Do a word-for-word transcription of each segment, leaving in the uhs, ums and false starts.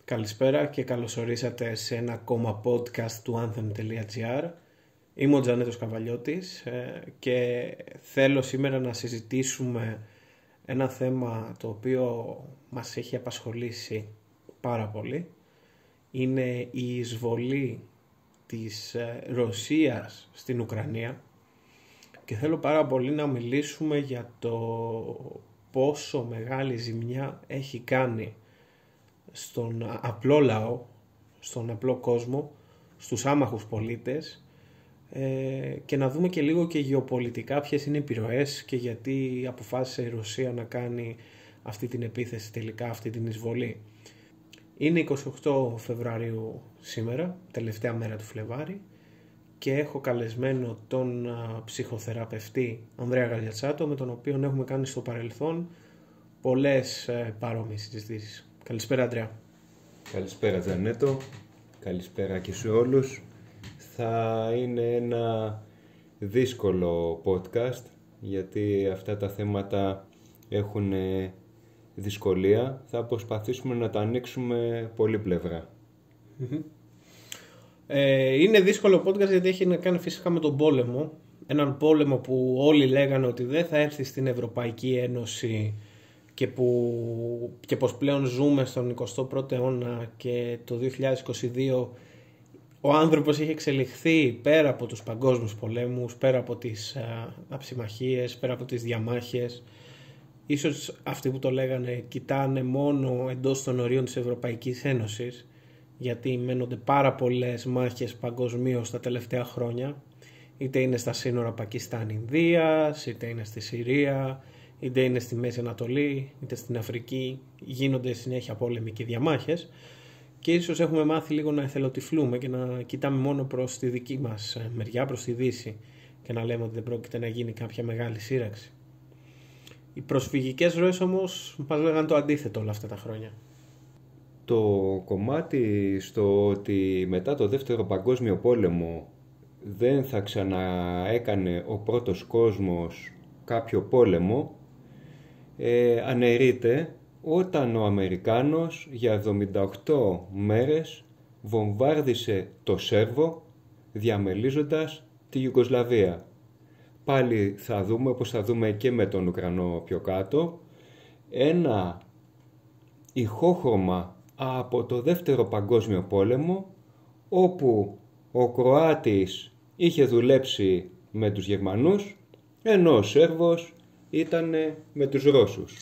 Καλησπέρα και καλώς ορίσατε σε ένα ακόμα podcast του anthem.gr. Είμαι ο Τζανέτος Καβαλιώτης και θέλω σήμερα να συζητήσουμε ένα θέμα το οποίο μας έχει απασχολήσει πάρα πολύ. Είναι η εισβολή της Ρωσίας στην Ουκρανία και θέλω πάρα πολύ να μιλήσουμε για το πόσο μεγάλη ζημιά έχει κάνει στον απλό λαό, στον απλό κόσμο, στους άμαχους πολίτες ε, και να δούμε και λίγο και γεωπολιτικά ποιες είναι οι επιρροές και γιατί αποφάσισε η Ρωσία να κάνει αυτή την επίθεση τελικά, αυτή την εισβολή. Είναι εικοστή ογδόη Φεβρουαρίου σήμερα, τελευταία μέρα του Φλεβάρη, και έχω καλεσμένο τον α, ψυχοθεραπευτή Ανδρέα Γαλιατσάτο, με τον οποίο έχουμε κάνει στο παρελθόν πολλές ε, παρόμοιες συζητήσεις. Καλησπέρα, Ανδρέα. Καλησπέρα, Τζανέτο. Καλησπέρα και σε όλους. Θα είναι ένα δύσκολο podcast, γιατί αυτά τα θέματα έχουν δυσκολία. Θα προσπαθήσουμε να τα ανοίξουμε πολύπλευρα. Mm-hmm. Ε, είναι δύσκολο podcast γιατί έχει να κάνει φυσικά με τον πόλεμο. Έναν πόλεμο που όλοι λέγανε ότι δεν θα έρθει στην Ευρωπαϊκή Ένωση και, που, και πως πλέον ζούμε στον εικοστό πρώτο αιώνα και το δύο χιλιάδες είκοσι δύο ο άνθρωπος έχει εξελιχθεί πέρα από τους παγκόσμιους πολέμους, πέρα από τις α, αψημαχίες, πέρα από τις διαμάχες. Ίσως αυτοί που το λέγανε κοιτάνε μόνο εντός των ορίων της Ευρωπαϊκής Ένωσης, γιατί μένονται πάρα πολλές μάχες παγκοσμίως τα τελευταία χρόνια, είτε είναι στα σύνορα Πακιστάν-Ινδίας, είτε είναι στη Συρία, είτε είναι στη Μέση Ανατολή, είτε στην Αφρική, γίνονται συνέχεια πόλεμοι και διαμάχες και ίσως έχουμε μάθει λίγο να εθελοτυφλούμε και να κοιτάμε μόνο προς τη δική μας μεριά, προς τη Δύση, και να λέμε ότι δεν πρόκειται να γίνει κάποια μεγάλη σύραξη. Οι προσφυγικές ροές όμως μας λέγανε το αντίθετο όλα αυτά τα χρόνια. Το κομμάτι στο ότι μετά το Δεύτερο Παγκόσμιο Πόλεμο δεν θα ξαναέκανε ο πρώτος κόσμος κάποιο πόλεμο ε, αναιρείται όταν ο Αμερικάνος για εβδομήντα οκτώ μέρες βομβάρδισε το Σέρβο διαμελίζοντας τη Ιουγκοσλαβία. Πάλι θα δούμε, όπως θα δούμε και με τον Ουκρανό πιο κάτω, ένα ηχόχρωμα από το Δεύτερο Παγκόσμιο Πόλεμο, όπου ο Κροάτης είχε δουλέψει με τους Γερμανούς, ενώ ο Σέρβος ήταν με τους Ρώσους.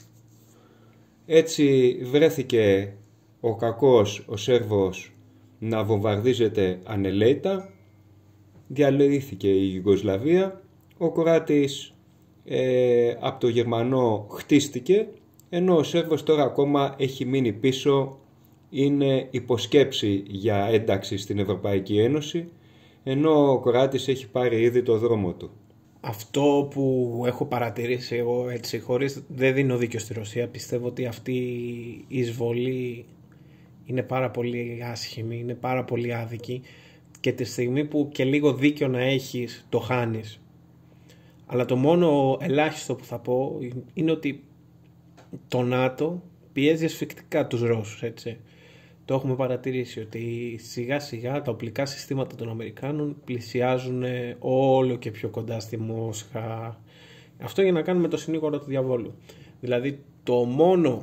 Έτσι βρέθηκε ο κακός ο Σέρβος να βομβαρδίζεται ανελαίητα, διαλύθηκε η Ιουγκοσλαβία, ο Κροάτης ε, από το Γερμανό χτίστηκε, ενώ ο Σέρβος τώρα ακόμα έχει μείνει πίσω, είναι υποσκέψη για ένταξη στην Ευρωπαϊκή Ένωση, ενώ ο Κροάτης έχει πάρει ήδη το δρόμο του. Αυτό που έχω παρατηρήσει εγώ, έτσι, χωρίς, δεν δίνω δίκιο στη Ρωσία, πιστεύω ότι αυτή η εισβολή είναι πάρα πολύ άσχημη, είναι πάρα πολύ άδικη και τη στιγμή που και λίγο δίκιο να έχεις το χάνεις. Αλλά το μόνο ελάχιστο που θα πω είναι ότι το ΝΑΤΟ πιέζει ασφυκτικά τους Ρώσους, έτσι. Το έχουμε παρατηρήσει ότι σιγά σιγά τα οπλικά συστήματα των Αμερικάνων πλησιάζουν όλο και πιο κοντά στη Μόσχα. Αυτό για να κάνουμε το συνήγορο του διαβόλου. Δηλαδή το μόνο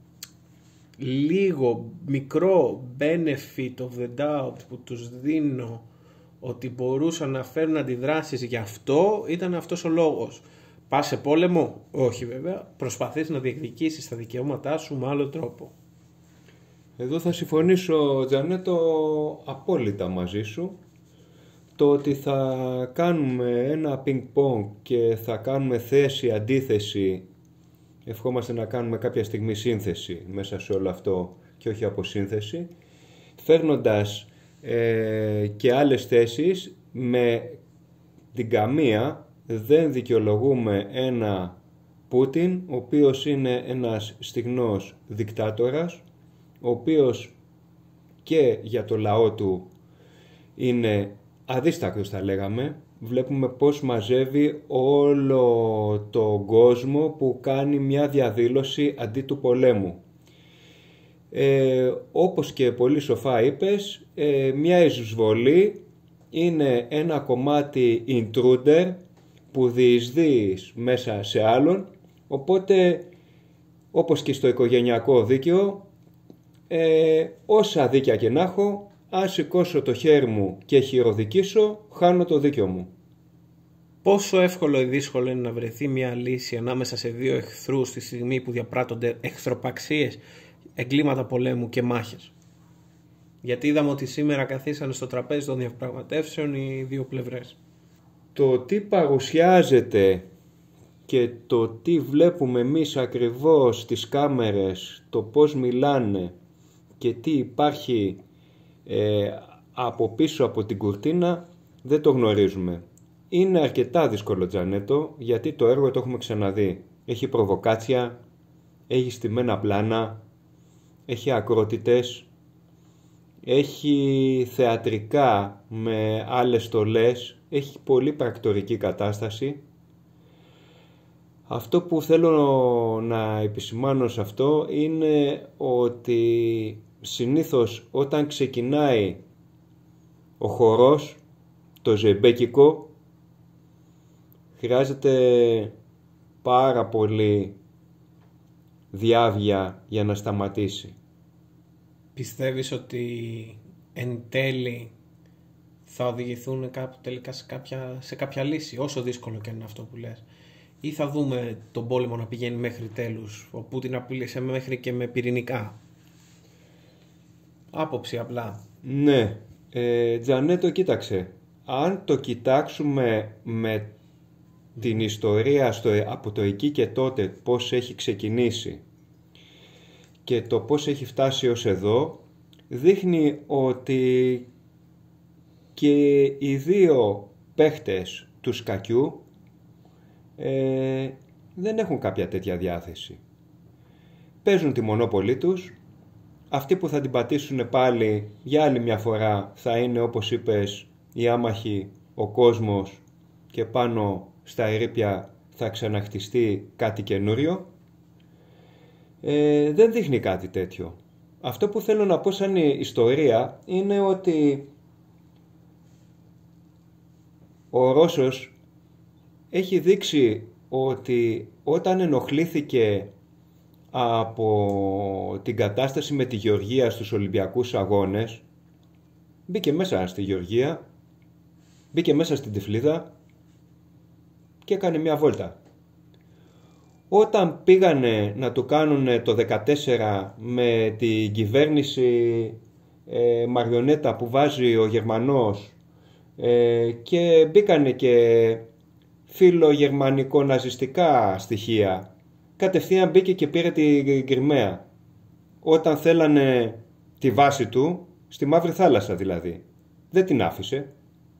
λίγο μικρό benefit of the doubt που τους δίνω ότι μπορούσαν να φέρουν αντιδράσεις γι' αυτό ήταν αυτός ο λόγος. Πας σε πόλεμο? Όχι βέβαια. Προσπαθείς να διεκδικήσεις τα δικαιώματά σου με άλλο τρόπο. Εδώ θα συμφωνήσω, Τζανέτο, απόλυτα μαζί σου. Το ότι θα κάνουμε ένα πινκ-πονγκ και θα κάνουμε θέση-αντίθεση, ευχόμαστε να κάνουμε κάποια στιγμή σύνθεση μέσα σε όλο αυτό και όχι αποσύνθεση, φέρνοντας ε, και άλλες θέσεις, με την καμία δεν δικαιολογούμε ένα Πούτιν, ο οποίος είναι ένας στιγνός δικτάτορας, ο οποίος και για το λαό του είναι αδίστακτος, θα λέγαμε. Βλέπουμε πώς μαζεύει όλο τον κόσμο που κάνει μια διαδήλωση αντί του πολέμου. Ε, όπως και πολύ σοφά είπες, ε, μια εισβολή είναι ένα κομμάτι intruder που διεισδύεις μέσα σε άλλον, οπότε όπως και στο οικογενειακό δίκαιο, ε, όσα δίκαια και να έχω, αν σηκώσω το χέρι μου και χειροδικήσω, χάνω το δίκαιο μου. Πόσο εύκολο ή δύσκολο είναι να βρεθεί μια λύση ανάμεσα σε δύο εχθρούς στη στιγμή που διαπράττονται εχθροπαξίες, εγκλήματα πολέμου και μάχες? Γιατί είδαμε ότι σήμερα καθίσανε στο τραπέζι των διαπραγματεύσεων οι δύο πλευρές. Το τι παρουσιάζεται και το τι βλέπουμε εμείς ακριβώς στις κάμερες, το πώς μιλάνε και τι υπάρχει ε, από πίσω από την κουρτίνα, δεν το γνωρίζουμε. Είναι αρκετά δύσκολο, Τζανέτο, γιατί το έργο το έχουμε ξαναδεί. Έχει προβοκάτσια, έχει στημένα πλάνα, έχει ακρότητες, έχει θεατρικά με άλλες στολές, έχει πολύ πρακτορική κατάσταση. Αυτό που θέλω να επισημάνω σε αυτό είναι ότι συνήθως όταν ξεκινάει ο χορός, το ζεμπέκικο, χρειάζεται πάρα πολύ διάβια για να σταματήσει. Πιστεύεις ότι εν τέλει θα οδηγηθούν κάπου τελικά σε κάποια, σε κάποια λύση, όσο δύσκολο και είναι αυτό που λες? Ή θα δούμε τον πόλεμο να πηγαίνει μέχρι τέλους, ο Πούτιν να πήλησε μέχρι και με πυρηνικά? Άποψη απλά. Ναι, ε, Τζανέτο, κοίταξε. Αν το κοιτάξουμε με την ιστορία στο, από το εκεί και τότε, πώς έχει ξεκινήσει και το πώς έχει φτάσει ως εδώ, δείχνει ότι και οι δύο παίχτες του σκακιού ε, δεν έχουν κάποια τέτοια διάθεση. Παίζουν τη μονόπολη τους. Αυτοί που θα την πατήσουν πάλι για άλλη μια φορά θα είναι, όπως είπες, οι άμαχοι, ο κόσμος, και πάνω στα ερείπια θα ξαναχτιστεί κάτι καινούριο. Ε, δεν δείχνει κάτι τέτοιο. Αυτό που θέλω να πω σαν ιστορία είναι ότι ο Ρώσος έχει δείξει ότι όταν ενοχλήθηκε από την κατάσταση με τη Γεωργία στους Ολυμπιακούς Αγώνες, μπήκε μέσα στη Γεωργία, μπήκε μέσα στην Τυφλίδα και έκανε μια βόλτα. Όταν πήγανε να το κάνουν το δεκατέσσερα με την κυβέρνηση ε, μαριονέτα που βάζει ο Γερμανός ε, και μπήκανε και φιλογερμανικό-ναζιστικά στοιχεία, κατευθείαν μπήκε και πήρε την Κριμαία. Όταν θέλανε τη βάση του, στη Μαύρη Θάλασσα δηλαδή, δεν την άφησε.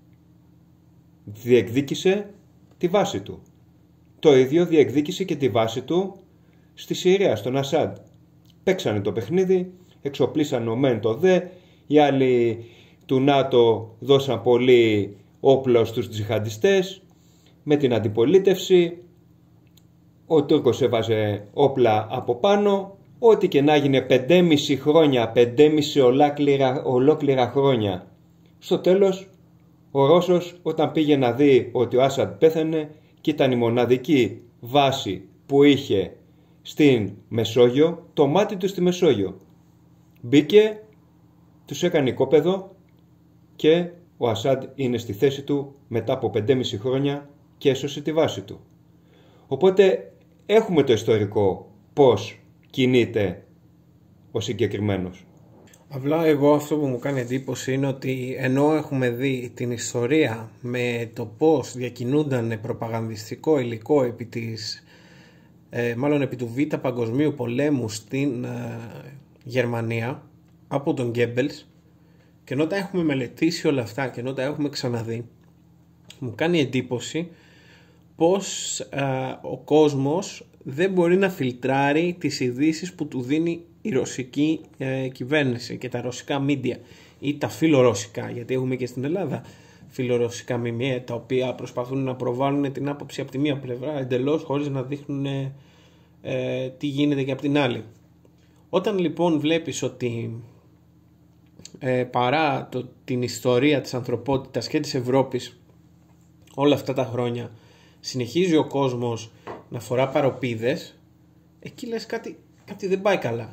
Διεκδίκησε τη βάση του. Το ίδιο διεκδίκησε και τη βάση του στη Συρία, στον Ασάντ. Παίξανε το παιχνίδι, εξοπλίσαν ο μεν το δε, οι άλλοι του ΝΑΤΟ δώσαν πολύ όπλο στους τζιχαντιστές, με την αντιπολίτευση, ο Τούρκος έβαζε όπλα από πάνω, ό,τι και να γίνει πεντέμιση χρόνια, πεντέμιση ολόκληρα, ολόκληρα χρόνια. Στο τέλος, ο Ρώσος όταν πήγε να δει ότι ο Άσαντ πέθανε και ήταν η μοναδική βάση που είχε στην Μεσόγειο, το μάτι του στη Μεσόγειο. Μπήκε, τους έκανε οικόπεδο και ο Ασάντ είναι στη θέση του μετά από πεντέμιση χρόνια και έσωσε τη βάση του. Οπότε έχουμε το ιστορικό πώς κινείται ο συγκεκριμένος. Απλά εγώ αυτό που μου κάνει εντύπωση είναι ότι ενώ έχουμε δει την ιστορία με το πώς διακινούνταν προπαγανδιστικό υλικό επί της, ε, μάλλον επί του Β' Παγκοσμίου Πολέμου στην ε, Γερμανία από τον Γκέμπελς, και ενώ τα έχουμε μελετήσει όλα αυτά και ενώ τα έχουμε ξαναδεί, μου κάνει εντύπωση πως ε, ο κόσμος δεν μπορεί να φιλτράρει τις ειδήσεις που του δίνει η ρωσική ε, κυβέρνηση και τα ρωσικά μίντια ή τα φιλορωσικά, γιατί έχουμε και στην Ελλάδα φιλορωσικά μιμιέ τα οποία προσπαθούν να προβάλλουν την άποψη από τη μία πλευρά εντελώς χωρίς να δείχνουν ε, τι γίνεται και από την άλλη. Όταν λοιπόν βλέπεις ότι ε, παρά το, την ιστορία της ανθρωπότητας και της Ευρώπης όλα αυτά τα χρόνια συνεχίζει ο κόσμος να φορά παροπίδες, εκεί λες κάτι, κάτι δεν πάει καλά.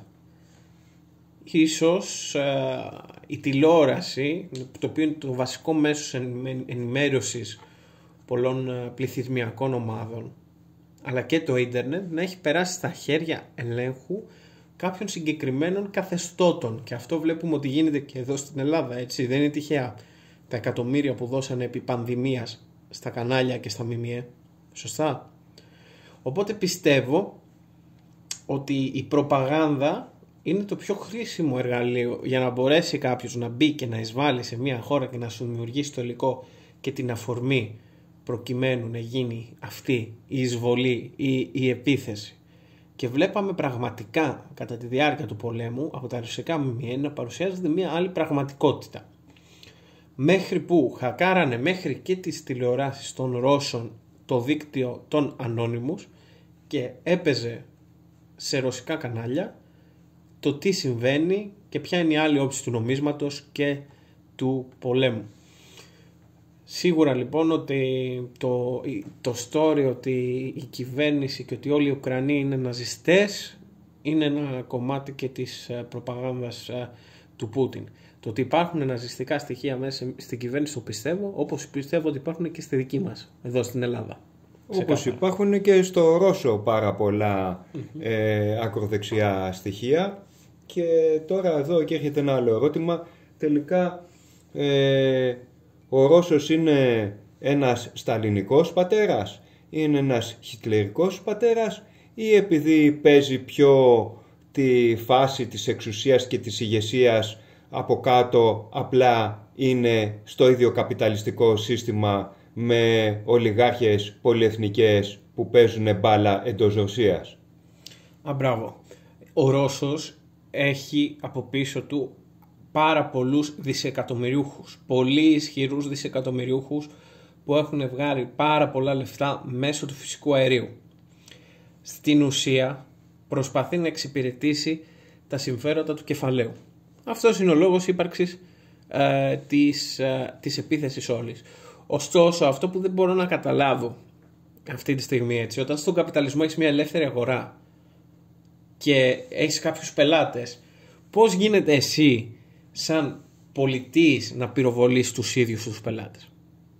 Ίσως ε, η τηλεόραση, το οποίο είναι το βασικό μέσο ενημέρωσης πολλών ε, πληθυσμιακών ομάδων, αλλά και το ίντερνετ, να έχει περάσει στα χέρια ελέγχου κάποιων συγκεκριμένων καθεστώτων. Και αυτό βλέπουμε ότι γίνεται και εδώ στην Ελλάδα, έτσι. Δεν είναι τυχαία τα εκατομμύρια που δώσανε επί πανδημίας στα κανάλια και στα ΜΜΕ. Σωστά. Οπότε πιστεύω ότι η προπαγάνδα είναι το πιο χρήσιμο εργαλείο για να μπορέσει κάποιος να μπει και να εισβάλλει σε μια χώρα και να σου δημιουργήσει το υλικό και την αφορμή προκειμένου να γίνει αυτή η εισβολή ή η επίθεση. Και βλέπαμε πραγματικά κατά τη διάρκεια του πολέμου από τα ρωσικά ΜΜΕ να παρουσιάζεται μια άλλη πραγματικότητα. Μέχρι που χακάρανε μέχρι και τις τηλεοράσεις των Ρώσων το δίκτυο των Anonymous και έπαιζε σε ρωσικά κανάλια το τι συμβαίνει και ποια είναι η άλλη όψη του νομίσματος και του πολέμου. Σίγουρα λοιπόν ότι το, το story ότι η κυβέρνηση και ότι όλοι οι Ουκρανοί είναι ναζιστές είναι ένα κομμάτι και της προπαγάνδας του Πούτιν. Το ότι υπάρχουν ναζιστικά στοιχεία μέσα στην κυβέρνηση το πιστεύω, όπως πιστεύω ότι υπάρχουν και στη δική μας, εδώ στην Ελλάδα. Όπως υπάρχουν και στο Ρώσο πάρα πολλά mm-hmm. ε, ακροδεξιά στοιχεία. Και τώρα εδώ και έρχεται ένα άλλο ερώτημα. Τελικά ε, ο Ρώσος είναι ένας σταλινικός πατέρας, είναι ένας χιτλερικός πατέρας, ή επειδή παίζει πιο τη φάση της εξουσίας και της ηγεσίας από κάτω απλά είναι στο ίδιο καπιταλιστικό σύστημα με ολιγάρχες πολυεθνικές που παίζουν μπάλα εντός Ρωσίας. Α, μπράβο. Ο Ρώσος έχει από πίσω του πάρα πολλούς δισεκατομμυριούχους, πολύ ισχυρούς δισεκατομμυριούχους που έχουν βγάλει πάρα πολλά λεφτά μέσω του φυσικού αερίου. Στην ουσία προσπαθεί να εξυπηρετήσει τα συμφέροντα του κεφαλαίου. Αυτός είναι ο λόγος ύπαρξης ε, της, ε, της επίθεσης όλης. Ωστόσο, αυτό που δεν μπορώ να καταλάβω αυτή τη στιγμή, έτσι, όταν στον καπιταλισμό έχεις μια ελεύθερη αγορά και έχεις κάποιους πελάτες, πώς γίνεται εσύ σαν πολιτής να πυροβολείς τους ίδιους τους πελάτες?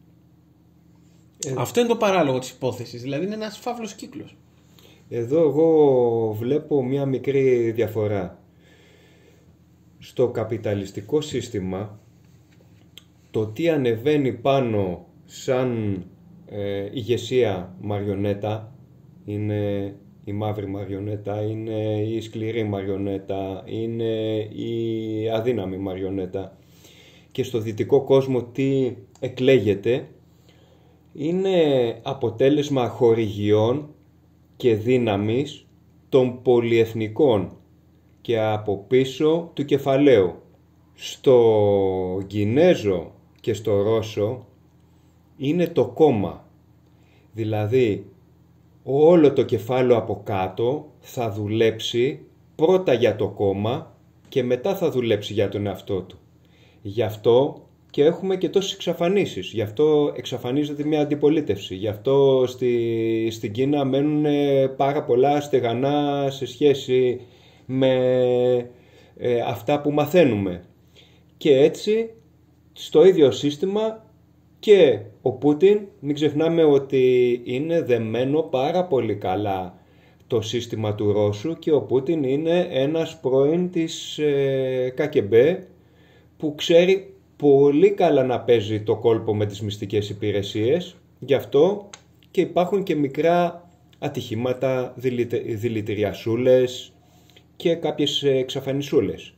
Ε, Αυτό είναι το παράλογο της υπόθεσης, δηλαδή είναι ένας φαύλος κύκλος. Εδώ εγώ βλέπω μια μικρή διαφορά. Στο καπιταλιστικό σύστημα το τι ανεβαίνει πάνω σαν ε, ηγεσία μαριονέτα είναι η μαύρη μαριονέτα, είναι η σκληρή μαριονέτα, είναι η αδύναμη μαριονέτα. Και στο δυτικό κόσμο τι εκλέγεται είναι αποτέλεσμα χορηγιών και δύναμης των πολυεθνικών και από πίσω του κεφαλαίου. Στο Κινέζο και στο Ρώσο είναι το κόμμα. Δηλαδή όλο το κεφάλαιο από κάτω θα δουλέψει πρώτα για το κόμμα και μετά θα δουλέψει για τον εαυτό του. Γι' αυτό και έχουμε και τόσες εξαφανίσεις. Γι' αυτό εξαφανίζεται μια αντιπολίτευση. Γι' αυτό στη, στην Κίνα μένουν πάρα πολλά στεγανά σε σχέση με ε, αυτά που μαθαίνουμε. Και έτσι στο ίδιο σύστημα και ο Πούτιν, μην ξεχνάμε ότι είναι δεμένο πάρα πολύ καλά το σύστημα του Ρώσου και ο Πούτιν είναι ένας πρώην της ε, ΚΑΚΕΜΠΕ που ξέρει πολύ καλά να παίζει το κόλπο με τις μυστικές υπηρεσίες. Γι' αυτό και υπάρχουν και μικρά ατυχήματα, δηλητηριασούλες και κάποιες εξαφανισούλες.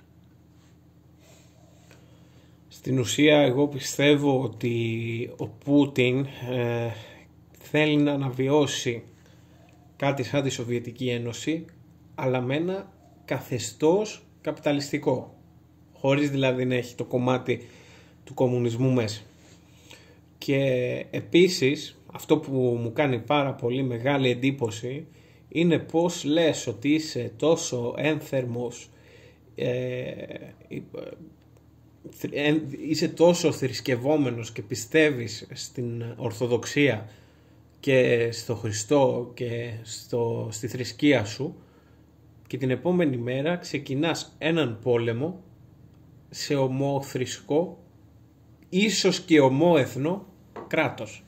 Στην ουσία εγώ πιστεύω ότι ο Πούτιν ε, θέλει να αναβιώσει κάτι σαν τη Σοβιετική Ένωση, αλλά με ένα καθεστώς καπιταλιστικό, χωρίς δηλαδή να έχει το κομμάτι του κομμουνισμού μέσα. Και επίσης αυτό που μου κάνει πάρα πολύ μεγάλη εντύπωση είναι πώς λες ότι είσαι τόσο ένθερμος, ε, ε, είσαι τόσο θρησκευόμενος και πιστεύεις στην Ορθοδοξία και στο Χριστό και στο, στη θρησκεία σου, και την επόμενη μέρα ξεκινάς έναν πόλεμο σε ομόθρησκο, ίσως και ομόεθνο κράτος.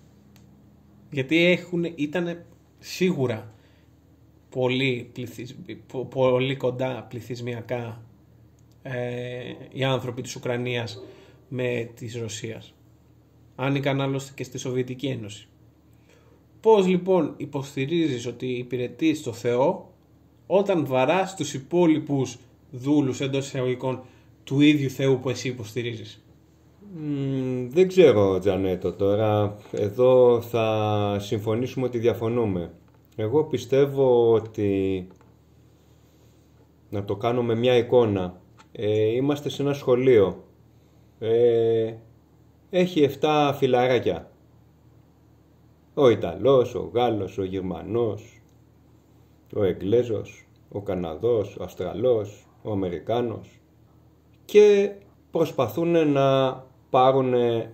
Γιατί έχουν, ήταν σίγουρα πολύ, πληθυσ... πολύ κοντά πληθυσμιακά ε, οι άνθρωποι της Ουκρανίας με της Ρωσίας. Άνοικαν άλλωστε και στη Σοβιετική Ένωση. Πώς λοιπόν υποστηρίζεις ότι υπηρετείς το Θεό όταν βαράς τους υπόλοιπους δούλους εντός εισαγωγικών του ίδιου Θεού που εσύ υποστηρίζεις? Mm, δεν ξέρω, Τζανέτο, τώρα εδώ θα συμφωνήσουμε ότι διαφωνούμε. Εγώ πιστεύω ότι, να το κάνω με μια εικόνα, ε, είμαστε σε ένα σχολείο, ε, έχει εφτά φιλαράκια, ο Ιταλός, ο Γάλλος, ο Γερμανός, ο Εγγλέζος, ο Καναδός, ο Αυστραλός, ο Αμερικάνος, και προσπαθούν να πάρουν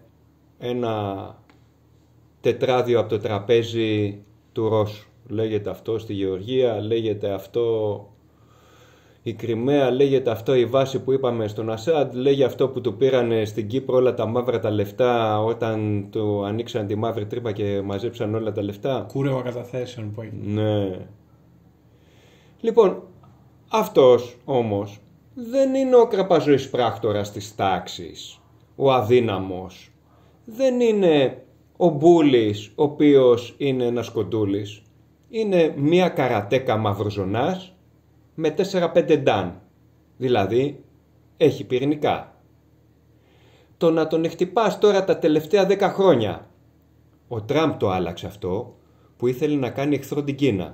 ένα τετράδιο από το τραπέζι του Ρώσου. Λέγεται αυτό στη Γεωργία, λέγεται αυτό η Κριμαία, λέγεται αυτό η βάση που είπαμε στον Ασάντ, λέγεται αυτό που του πήρανε στην Κύπρο όλα τα μαύρα τα λεφτά όταν του ανοίξαν τη μαύρη τρύπα και μαζέψαν όλα τα λεφτά. Κούρευα καταθέσεων που έγινε. Ναι. Λοιπόν, αυτός όμως δεν είναι ο κραπαζοής πράκτορας της τάξης, ο αδύναμος. Δεν είναι ο μπούλης, ο οποίος είναι ένας κοντούλης. Είναι μία καρατέκα μαυροζωνάς με τέσσερα πέντε νταν. Δηλαδή, έχει πυρηνικά. Το να τον χτυπάς τώρα τα τελευταία δέκα χρόνια. Ο Τραμπ το άλλαξε αυτό, που ήθελε να κάνει εχθρό την Κίνα.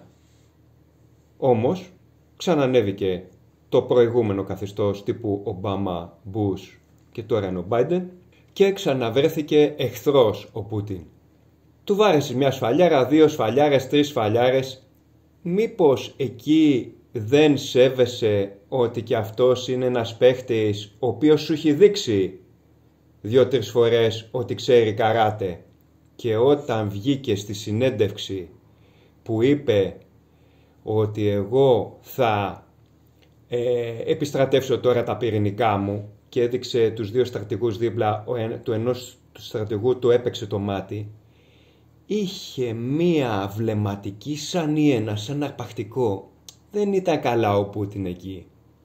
Όμως, ξανανέβηκε το προηγούμενο καθεστώς τύπου Ομπάμα, Μπούς και τώρα είναι ο Μπάιντεν και ξαναβρέθηκε εχθρός ο Πούτιν. Του βάρεσε μια σφαλιάρα, δύο σφαλιάρες, τρεις σφαλιάρες. Μήπως εκεί δεν σέβεσαι ότι και αυτός είναι ένας παίχτης ο οποίος σου έχει δείξει δύο-τρεις φορές ότι ξέρει καράτε, και όταν βγήκε στη συνέντευξη που είπε ότι εγώ θα ε, επιστρατεύσω τώρα τα πυρηνικά μου και έδειξε τους δύο στρατηγούς δίπλα, ο εν, του ενός του στρατηγού του έπαιξε το μάτι, είχε μία βλεμματική σαν ιένα, σαν αρπακτικό. Δεν ήταν καλά ο Πούτιν εκεί.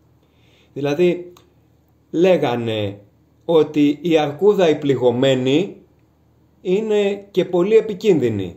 Δηλαδή λέγανε ότι η αρκούδα η πληγωμένη είναι και πολύ επικίνδυνη.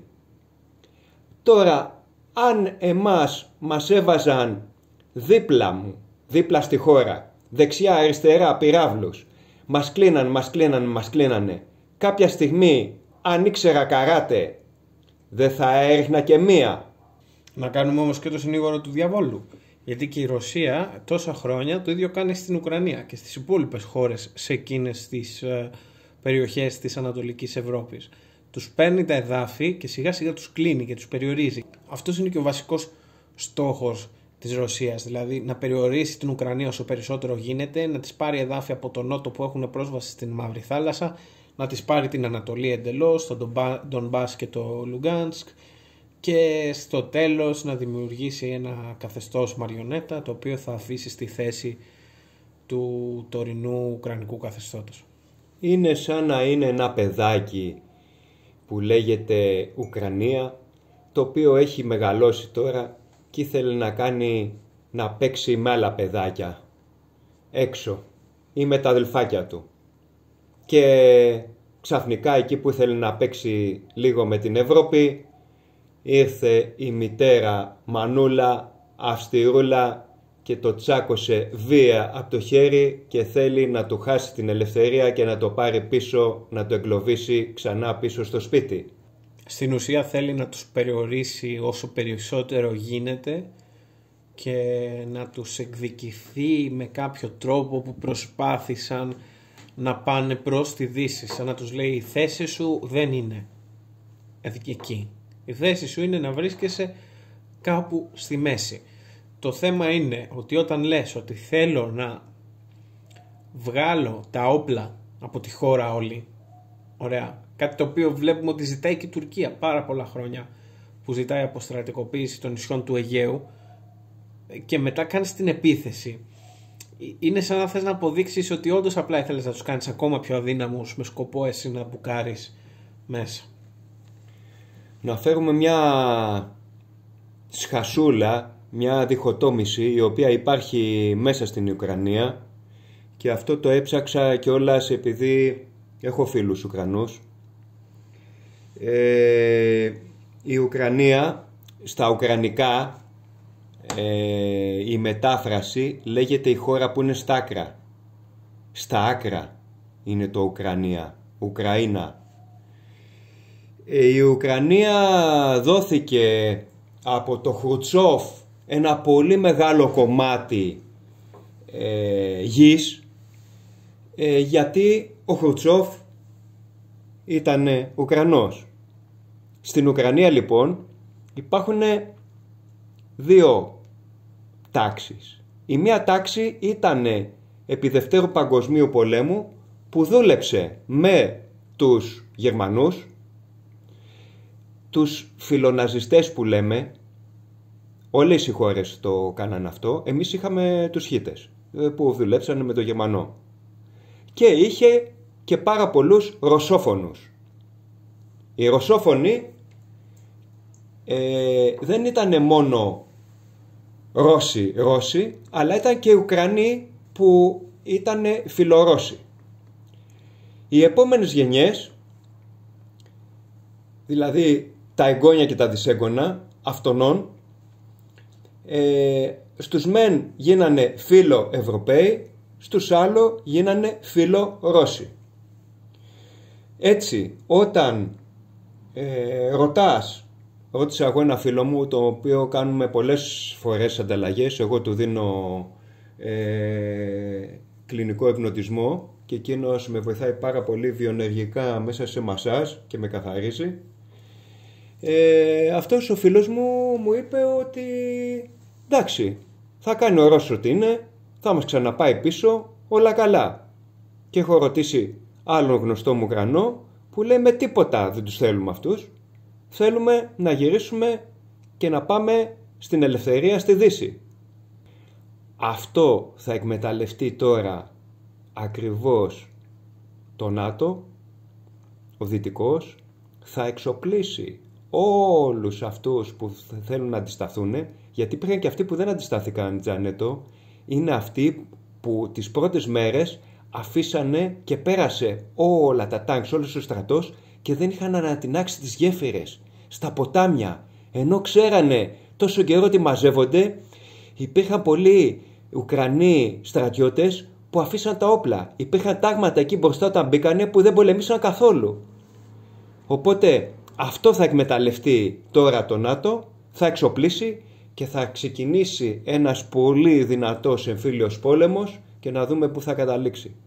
Τώρα, αν εμάς μας έβαζαν δίπλα μου, δίπλα στη χώρα, δεξιά, αριστερά, πυράβλους, μας κλείναν, μας κλείναν, μας κλείνανε, κάποια στιγμή, αν ήξερα καράτε, δεν θα έριχνα και μία. Να κάνουμε όμως και το συνήγορο του διαβόλου. Γιατί και η Ρωσία τόσα χρόνια το ίδιο κάνει στην Ουκρανία και στις υπόλοιπες χώρες σε εκείνες τις ε, περιοχές της Ανατολικής Ευρώπης. Τους παίρνει τα εδάφη και σιγά σιγά τους κλείνει και τους περιορίζει. Αυτός είναι και ο βασικός στόχος της Ρωσίας. Δηλαδή να περιορίσει την Ουκρανία όσο περισσότερο γίνεται, να της πάρει εδάφη από τον νότο που έχουν πρόσβαση στην Μαύρη Θάλασσα, να της πάρει την Ανατολή εντελώς, τον Ντονμπάς και το Λουγκάνσκ, και στο τέλος να δημιουργήσει ένα καθεστώς μαριονέτα το οποίο θα αφήσει στη θέση του τωρινού ουκρανικού καθεστώτος. Είναι σαν να είναι ένα παιδάκι που λέγεται Ουκρανία, το οποίο έχει μεγαλώσει τώρα και ήθελε να κάνει να παίξει με άλλα παιδάκια έξω ή με τα αδελφάκια του. Και ξαφνικά εκεί που ήθελε να παίξει λίγο με την Ευρώπη, ήρθε η μητέρα Μανούλα, αυστηρούλα, και το τσάκωσε βία από το χέρι και θέλει να του χάσει την ελευθερία και να το πάρει πίσω, να το εγκλωβίσει ξανά πίσω στο σπίτι. Στην ουσία θέλει να τους περιορίσει όσο περισσότερο γίνεται και να τους εκδικηθεί με κάποιο τρόπο που προσπάθησαν να πάνε προς τη Δύση. Σαν να τους λέει, η θέση σου δεν είναι εκεί. Η θέση σου είναι να βρίσκεσαι κάπου στη μέση. Το θέμα είναι ότι όταν λες ότι θέλω να βγάλω τα όπλα από τη χώρα όλη, ωραία, κάτι το οποίο βλέπουμε ότι ζητάει και η Τουρκία πάρα πολλά χρόνια, που ζητάει αποστρατικοποίηση των νησιών του Αιγαίου, και μετά κάνεις την επίθεση, είναι σαν να θες να αποδείξεις ότι όντως απλά ήθελες να τους κάνεις ακόμα πιο αδύναμους με σκοπό εσύ να μπουκάρεις μέσα. Να φέρουμε μια σχασούλα, μια διχοτόμηση η οποία υπάρχει μέσα στην Ουκρανία, και αυτό το έψαξα κιόλας επειδή έχω φίλους Ουκρανούς. Ε, η Ουκρανία, στα ουκρανικά, ε, η μετάφραση λέγεται η χώρα που είναι στα άκρα. Στα άκρα είναι το Ουκρανία, Ουκραΐνα. Ε, η Ουκρανία δόθηκε από το Χρουτσόφ ένα πολύ μεγάλο κομμάτι ε, γης, ε, γιατί ο Χρουτσόφ ήταν Ουκρανός. Στην Ουκρανία λοιπόν υπάρχουν δύο τάξεις. Η μία τάξη ήταν επί Δευτέρου Παγκοσμίου Πολέμου, που δούλεψε με τους Γερμανούς, τους φιλοναζιστές που λέμε. Όλες οι χώρες το κάνανε αυτό. Εμείς είχαμε τους Χίτες που δουλέψανε με τον Γερμανό. Και είχε και πάρα πολλούς ρωσόφωνους. Οι ρωσόφωνοι ε, δεν ήταν μόνο Ρώσοι, Ρώσοι, αλλά ήταν και Ουκρανοί που ήταν φιλορώσοι. Οι επόμενες γενιές, δηλαδή τα εγγόνια και τα δυσέγγωνα αυτονών, ε, στους μεν γίνανε φίλο Ευρωπαίοι, στους άλλο γίνανε φίλο Ρώσοι. Έτσι, όταν ε, ρωτάς, ρώτησα εγώ ένα φίλο μου, το οποίο κάνουμε πολλές φορές ανταλλαγές, εγώ του δίνω ε, κλινικό υπνοτισμό και εκείνος με βοηθάει πάρα πολύ βιοενεργικά μέσα σε μασάζ και με καθαρίζει. Ε, αυτός ο φίλος μου μου είπε ότι εντάξει, θα κάνει ο Ρώσος ό,τι είναι, θα μας ξαναπάει πίσω, όλα καλά. Και έχω ρωτήσει άλλον γνωστό μου Ουκρανό που λέει με τίποτα δεν τους θέλουμε αυτούς. Θέλουμε να γυρίσουμε και να πάμε στην ελευθερία στη Δύση. Αυτό θα εκμεταλλευτεί τώρα ακριβώς το ΝΑΤΟ, ο Δυτικός, θα εξοπλίσει όλους αυτούς που θέλουν να αντισταθούν, γιατί υπήρχαν και αυτοί που δεν αντιστάθηκαν, Τζανέτο, είναι αυτοί που τις πρώτες μέρες αφήσανε και πέρασε όλα τα τάγκς, όλος ο στρατός και δεν είχαν ανατινάξει τις γέφυρες στα ποτάμια, ενώ ξέρανε τόσο καιρό ότι μαζεύονται. Υπήρχαν πολλοί Ουκρανοί στρατιώτες που αφήσαν τα όπλα. Υπήρχαν τάγματα εκεί μπροστά όταν μπήκανε που δεν πολεμήσαν καθόλου. Οπότε αυτό θα εκμεταλλευτεί τώρα το ΝΑΤΟ, θα εξοπλίσει και θα ξεκινήσει ένας πολύ δυνατός εμφύλιος πόλεμος και να δούμε πού θα καταλήξει.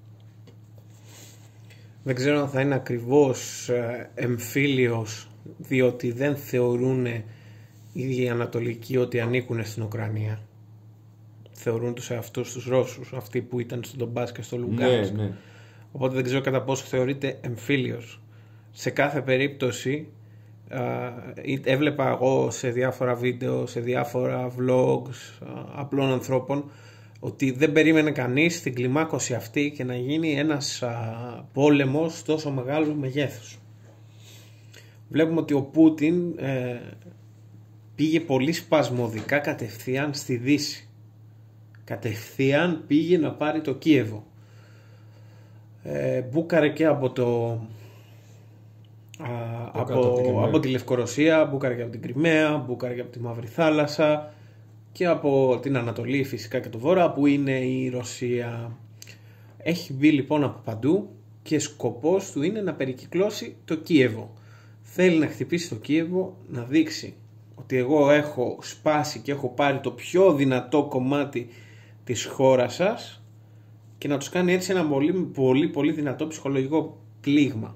Δεν ξέρω αν θα είναι ακριβώς εμφύλιος, διότι δεν θεωρούν οι Ανατολικοί ότι ανήκουν στην Ουκρανία. Θεωρούν τους εαυτούς τους Ρώσους, αυτοί που ήταν στον Ντομπάς και στο Λουγκάνσκ. Ναι, ναι. Οπότε δεν ξέρω κατά πόσο θεωρείται εμφύλιος. Σε κάθε περίπτωση, έβλεπα εγώ σε διάφορα βίντεο, σε διάφορα vlogs απλών ανθρώπων, ότι δεν περίμενε κανείς την κλιμάκωση αυτή και να γίνει ένας α, πόλεμος τόσο μεγάλου μεγέθους. Βλέπουμε ότι ο Πούτιν ε, πήγε πολύ σπασμωδικά κατευθείαν στη Δύση. Κατευθείαν πήγε να πάρει το Κίεβο. Ε, μπούκαρε και από το... Α, από, από, από τη Λευκορωσία, μπούκαρε και από την Κριμαία, μπούκαρε και από τη Μαύρη Θάλασσα και από την Ανατολή φυσικά και το Βόρεια που είναι η Ρωσία. Έχει μπει λοιπόν από παντού και σκοπός του είναι να περικυκλώσει το Κίεβο. Θέλει να χτυπήσει το Κίεβο, να δείξει ότι εγώ έχω σπάσει και έχω πάρει το πιο δυνατό κομμάτι της χώρας σας και να τους κάνει έτσι ένα πολύ πολύ, πολύ δυνατό ψυχολογικό πλήγμα.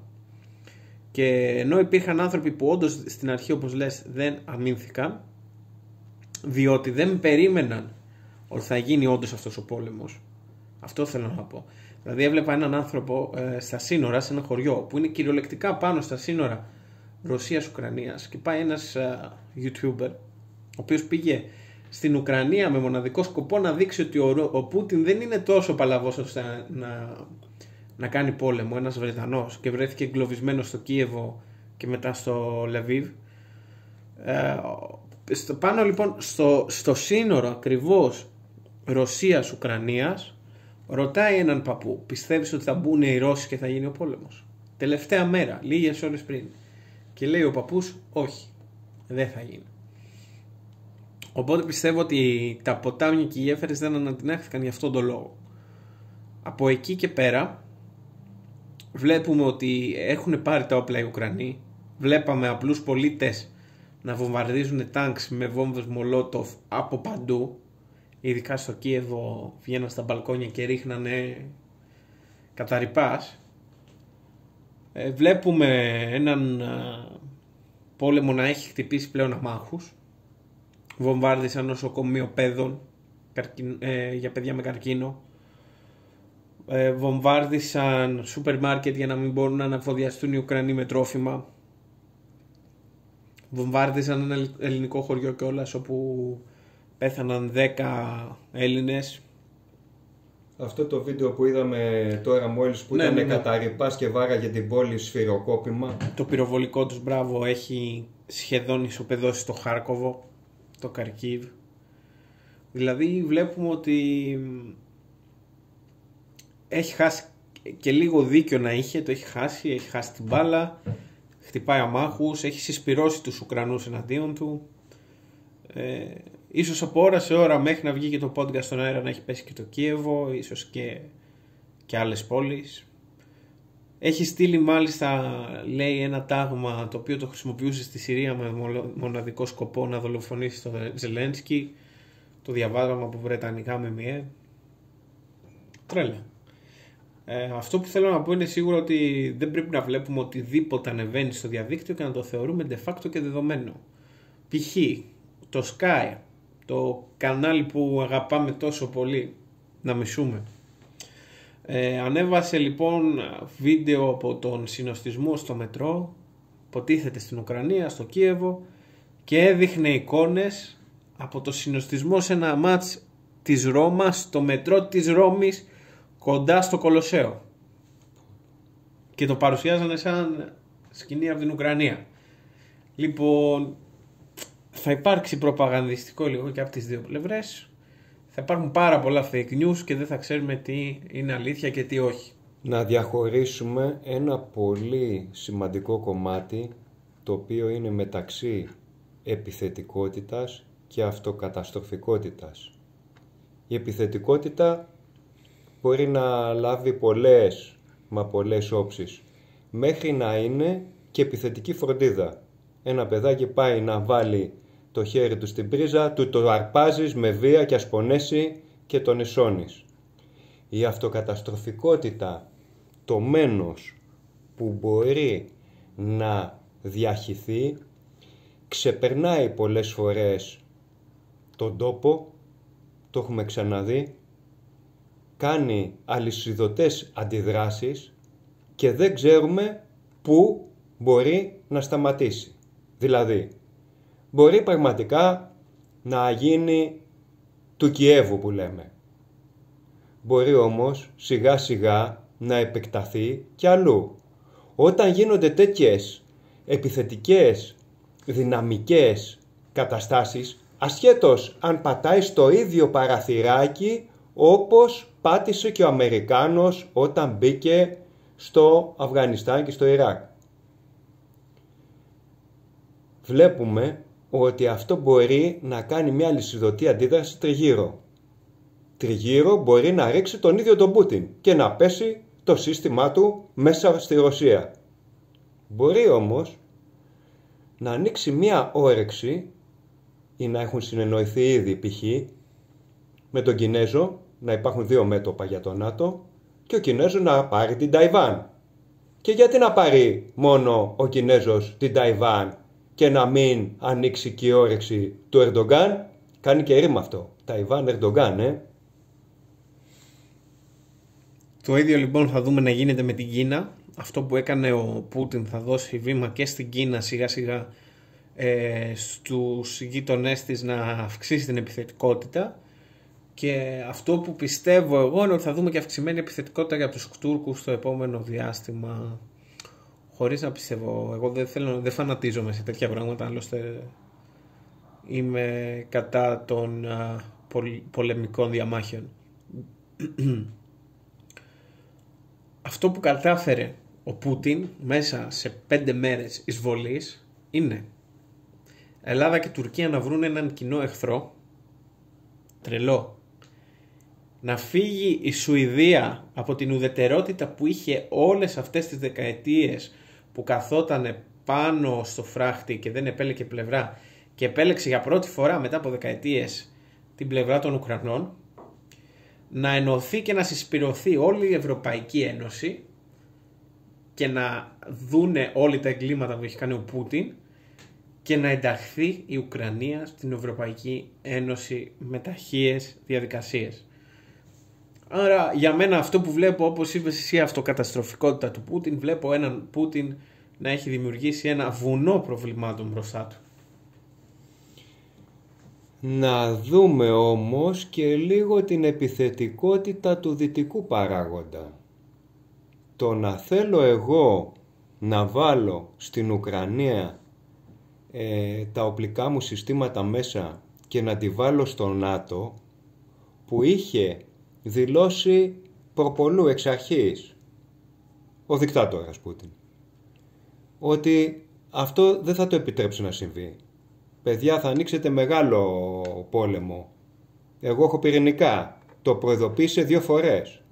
Και ενώ υπήρχαν άνθρωποι που όντως στην αρχή, όπως λες, δεν αμήνθηκαν, διότι δεν περίμεναν ότι θα γίνει όντως αυτός ο πόλεμος. Αυτό θέλω να πω. Δηλαδή έβλεπα έναν άνθρωπο ε, στα σύνορα, σε ένα χωριό που είναι κυριολεκτικά πάνω στα σύνορα Ρωσίας-Ουκρανίας, και πάει ένας ε, YouTuber ο οποίος πήγε στην Ουκρανία με μοναδικό σκοπό να δείξει ότι ο, ο Πούτιν δεν είναι τόσο παλαβός ώστε να, να κάνει πόλεμο, ένας Βρετανός, και βρέθηκε εγκλωβισμένος στο Κίεβο και μετά στο Λεβίβ. Ε, στο, πάνω λοιπόν στο, στο σύνορο ακριβώς Ρωσίας-Ουκρανίας, ρωτάει έναν παππού, πιστεύεις ότι θα μπουν οι Ρώσοι και θα γίνει ο πόλεμος? Τελευταία μέρα, λίγες ώρες πριν. Και λέει ο παππούς, όχι, δεν θα γίνει. Οπότε πιστεύω ότι τα ποτάμια και οι γέφυρες δεν ανατινάχθηκαν για αυτόν τον λόγο. Από εκεί και πέρα βλέπουμε ότι έχουν πάρει τα όπλα οι Ουκρανοί. Βλέπαμε απλούς πολίτες να βομβαρδίζουν τάγκς με βόμβες Μολότοφ από παντού. Ειδικά στο Κίεβο βγαίναν στα μπαλκόνια και ρίχνανε καταρρυπάς. Ε, βλέπουμε έναν α, πόλεμο να έχει χτυπήσει πλέον αμάχους. Βομβάρδισαν νοσοκομείο παιδών ε, για παιδιά με καρκίνο. Ε, βομβάρδισαν σούπερ μάρκετ για να μην μπορούν να αναφοδιαστούν οι Ουκρανοί με τρόφιμα. Βομβάρδισαν ένα ελληνικό χωριό κιόλας όπου πέθαναν δέκα Έλληνες. Αυτό το βίντεο που είδαμε τώρα μόλις που ναι, ήταν ναι, ναι. καταρρυπάς και βάραγε την πόλη σφυροκόπημα. Το πυροβολικό τους, μπράβο, έχει σχεδόν ισοπεδώσει το Χάρκοβο, το Καρκίβ. Δηλαδή βλέπουμε ότι έχει χάσει, και λίγο δίκιο να είχε, το έχει χάσει, έχει χάσει την μπάλα, χτυπάει αμάχους, έχει συσπυρώσει τους Ουκρανούς εναντίον του. Ε, ίσως από ώρα σε ώρα μέχρι να βγει και το podcast στον αέρα να έχει πέσει και το Κίεβο, ίσως και, και άλλες πόλεις. Έχει στείλει μάλιστα, λέει, ένα τάγμα το οποίο το χρησιμοποιούσε στη Συρία με μοναδικό σκοπό να δολοφονήσει τον Ζελένσκι. Το διαβάζαμε από βρετανικά ΜΜΕ. Τρέλα. Ε, αυτό που θέλω να πω είναι σίγουρο ότι δεν πρέπει να βλέπουμε οτιδήποτε ανεβαίνει στο διαδίκτυο και να το θεωρούμε de facto και δεδομένο. Π.χ. το Sky, το κανάλι που αγαπάμε τόσο πολύ να μισούμε, ε, ανέβασε λοιπόν βίντεο από τον συνοστισμό στο μετρό, υποτίθεται στην Ουκρανία, στο Κίεβο, και έδειχνε εικόνες από το συνοστισμό σε ένα μάτς της Ρώμας στο μετρό της Ρώμης κοντά στο Κολοσσέο, και το παρουσιάζανε σαν σκηνή από την Ουκρανία. Λοιπόν, θα υπάρξει προπαγανδιστικό λίγο και από τις δύο πλευρές. Θα υπάρχουν πάρα πολλά fake news και δεν θα ξέρουμε τι είναι αλήθεια και τι όχι. Να διαχωρίσουμε ένα πολύ σημαντικό κομμάτι, το οποίο είναι μεταξύ επιθετικότητας και αυτοκαταστροφικότητας. Η επιθετικότητα μπορεί να λάβει πολλές, μα πολλές όψεις, μέχρι να είναι και επιθετική φροντίδα. Ένα παιδάκι πάει να βάλει το χέρι του στην πρίζα, του το αρπάζεις με βία και ασπονέσει και τον εσώνεις. Η αυτοκαταστροφικότητα, το μένος που μπορεί να διαχυθεί, ξεπερνάει πολλές φορές τον τόπο, το έχουμε ξαναδεί, κάνει αλυσιδωτές αντιδράσεις και δεν ξέρουμε πού μπορεί να σταματήσει. Δηλαδή, μπορεί πραγματικά να γίνει του Κιέβου που λέμε. Μπορεί όμως σιγά σιγά να επεκταθεί κι αλλού. Όταν γίνονται τέτοιες επιθετικές, δυναμικές καταστάσεις, ασχέτως αν πατάει στο ίδιο παραθυράκι όπως πάτησε και ο Αμερικάνος όταν μπήκε στο Αφγανιστάν και στο Ιράκ. Βλέπουμε ότι αυτό μπορεί να κάνει μια αλυσιδωτή αντίδραση τριγύρω. Τριγύρω μπορεί να ρίξει τον ίδιο τον Πούτιν και να πέσει το σύστημά του μέσα στη Ρωσία. Μπορεί όμως να ανοίξει μια όρεξη ή να έχουν συνεννοηθεί ήδη π.χ. με τον Κινέζο, να υπάρχουν δύο μέτωπα για τον ΝΑΤΟ, και ο Κινέζος να πάρει την Ταϊβάν. Και γιατί να πάρει μόνο ο Κινέζος την Ταϊβάν και να μην ανοίξει και η όρεξη του Ερντογκάν Κάνει και ρήμα αυτό. Ταϊβάν, Ερντογκάν, ε. Το ίδιο λοιπόν θα δούμε να γίνεται με την Κίνα. Αυτό που έκανε ο Πούτιν θα δώσει βήμα και στην Κίνα σιγά σιγά ε, στους γείτονές της να αυξήσει την επιθετικότητα. Και αυτό που πιστεύω εγώ είναι ότι θα δούμε και αυξημένη επιθετικότητα για τους Τούρκους στο επόμενο διάστημα. Χωρίς να πιστεύω, εγώ δεν, θέλω, δεν φανατίζομαι σε τέτοια πράγματα, άλλωστε είμαι κατά των α, πολ, πολεμικών διαμάχων. Αυτό που κατάφερε ο Πούτιν μέσα σε πέντε μέρες εισβολής είναι Ελλάδα και Τουρκία να βρουν έναν κοινό εχθρό, τρελό, να φύγει η Σουηδία από την ουδετερότητα που είχε όλες αυτές τις δεκαετίες που καθότανε πάνω στο φράχτη και δεν επέλεγε πλευρά και επέλεξε για πρώτη φορά μετά από δεκαετίες την πλευρά των Ουκρανών, να ενωθεί και να συσπηρωθεί όλη η Ευρωπαϊκή Ένωση και να δούνε όλοι τα εγκλήματα που έχει κάνει ο Πούτιν και να ενταχθεί η Ουκρανία στην Ευρωπαϊκή Ένωση με ταχείες διαδικασίες. Άρα για μένα αυτό που βλέπω, όπως είπες εσύ, αυτοκαταστροφικότητα του Πούτιν, βλέπω έναν Πούτιν να έχει δημιουργήσει ένα βουνό προβλημάτων μπροστά του. Να δούμε όμως και λίγο την επιθετικότητα του δυτικού παράγοντα. Το να θέλω εγώ να βάλω στην Ουκρανία ε, τα οπλικά μου συστήματα μέσα και να τη βάλω στο ΝΑΤΟ, που είχε δηλώσει προπολού εξ αρχής ο δικτάτορας Πούτιν ότι αυτό δεν θα το επιτρέψει να συμβεί. Παιδιά, θα ανοίξετε μεγάλο πόλεμο. Εγώ έχω πυρηνικά. Το προειδοποίησε δύο φορές.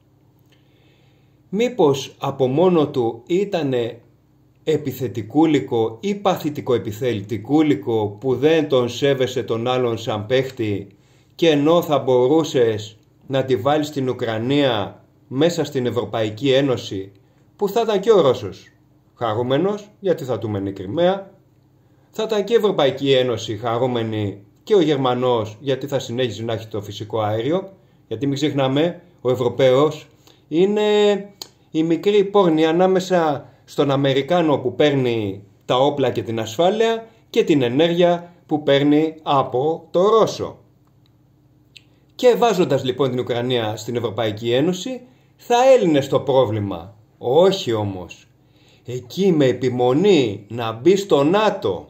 Μήπως από μόνο του ήτανε επιθετικούλικο ή παθητικό επιθετικούλικο που δεν τον σέβεσαι τον άλλον σαν παίχτη, και ενώ θα μπορούσες να τη βάλεις στην Ουκρανία μέσα στην Ευρωπαϊκή Ένωση, που θα ήταν και ο Ρώσος χαρούμενος γιατί θα του μένει η Κριμαία, θα ήταν και η Ευρωπαϊκή Ένωση χαρούμενη και ο Γερμανός γιατί θα συνέχιζε να έχει το φυσικό αέριο, γιατί μην ξεχνάμε, ο Ευρωπαίος είναι η μικρή πόρνη ανάμεσα στον Αμερικάνο που παίρνει τα όπλα και την ασφάλεια και την ενέργεια που παίρνει από το Ρώσο. Και βάζοντας λοιπόν την Ουκρανία στην Ευρωπαϊκή Ένωση θα έλυνε στο πρόβλημα. Όχι όμως. Εκεί με επιμονή να μπει στο ΝΑΤΟ.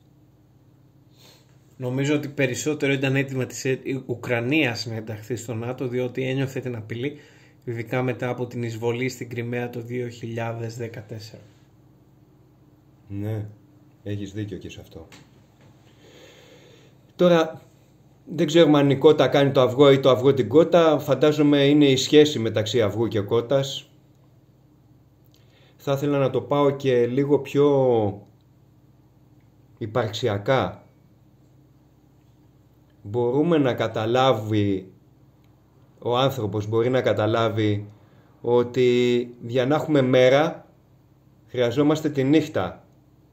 Νομίζω ότι περισσότερο ήταν έτοιμα της Ουκρανίας να ενταχθεί στο ΝΑΤΟ, διότι ένιωθε την απειλή, ειδικά μετά από την εισβολή στην Κριμαία το δύο χιλιάδες δεκατέσσερα. Ναι, έχεις δίκιο και σε αυτό. Τώρα, δεν ξέρουμε αν η κότα κάνει το αυγό ή το αυγό την κότα. Φαντάζομαι είναι η σχέση μεταξύ αυγού και κότας. Θα ήθελα να το πάω και λίγο πιο υπαρξιακά. Μπορούμε να καταλάβει, ο άνθρωπος μπορεί να καταλάβει ότι για να έχουμε μέρα χρειαζόμαστε τη νύχτα.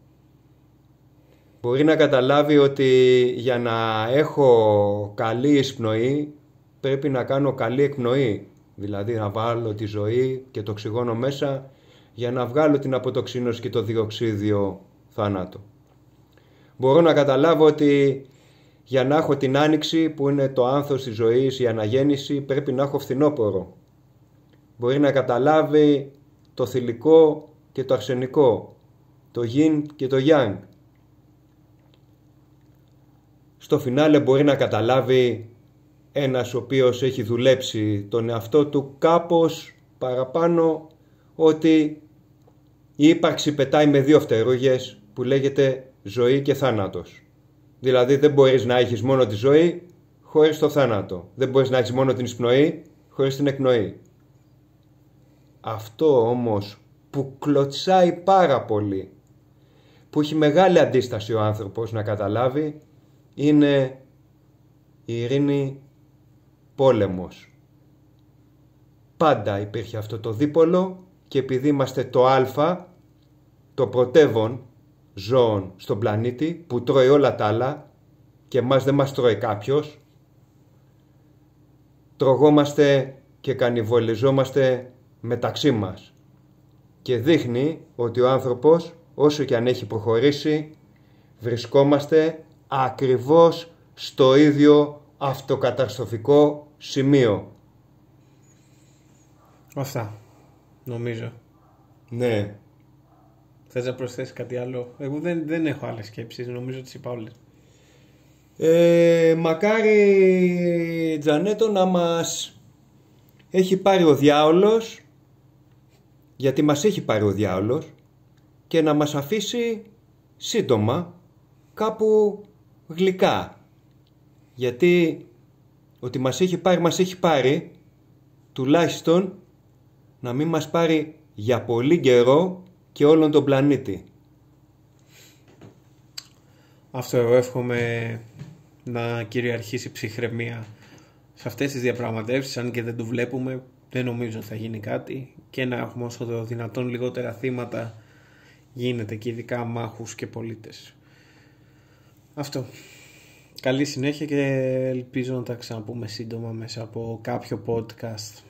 Μπορεί να καταλάβει ότι για να έχω καλή εισπνοή πρέπει να κάνω καλή εκπνοή. Δηλαδή να βάλω τη ζωή και το οξυγόνο μέσα για να βγάλω την αποτοξίνωση και το διοξίδιο θάνατο. Μπορώ να καταλάβω ότι για να έχω την άνοιξη που είναι το άνθος της ζωής, η αναγέννηση, πρέπει να έχω φθινόπωρο. Μπορεί να καταλάβει το θηλυκό και το αρσενικό, το γιν και το γιάνγκ. Στο φινάλε μπορεί να καταλάβει ένας ο οποίος έχει δουλέψει τον εαυτό του κάπως παραπάνω ότι η ύπαρξη πετάει με δύο φτερούγες που λέγεται ζωή και θάνατος. Δηλαδή δεν μπορείς να έχεις μόνο τη ζωή χωρίς το θάνατο. Δεν μπορείς να έχεις μόνο την εισπνοή χωρίς την εκπνοή. Αυτό όμως που κλωτσάει πάρα πολύ, που έχει μεγάλη αντίσταση ο άνθρωπος να καταλάβει, είναι η ειρήνη πόλεμος. Πάντα υπήρχε αυτό το δίπολο και επειδή είμαστε το α, το πρωτεύον ζώων στον πλανήτη που τρώει όλα τα άλλα, και μας δεν μας τρώει κάποιος. Τρογόμαστε και κανιβολιζόμαστε μεταξύ μας. Και δείχνει ότι ο άνθρωπος, όσο και αν έχει προχωρήσει, βρισκόμαστε ακριβώς στο ίδιο αυτοκαταστροφικό σημείο. Αυτά, νομίζω. Ναι. Θες να προσθέσεις κάτι άλλο? Εγώ δεν, δεν έχω άλλες σκέψεις, νομίζω τις είπα όλες. Ε, μακάρι, Τζανέτο, να μας έχει πάρει ο διάολος, γιατί μας έχει πάρει ο διάολος, και να μας αφήσει σύντομα κάπου γλυκά. Γιατί ότι μας έχει πάρει, μας έχει πάρει, τουλάχιστον να μην μας πάρει για πολύ καιρό και όλον τον πλανήτη. Αυτό εγώ εύχομαι, να κυριαρχήσει ψυχραιμία σε αυτές τις διαπραγματεύσεις, αν και δεν το βλέπουμε, δεν νομίζω ότι θα γίνει κάτι, και να έχουμε όσο το δυνατόν λιγότερα θύματα γίνεται, και ειδικά μάχους και πολίτες. Αυτό. Καλή συνέχεια και ελπίζω να τα ξαναπούμε σύντομα μέσα από κάποιο podcast.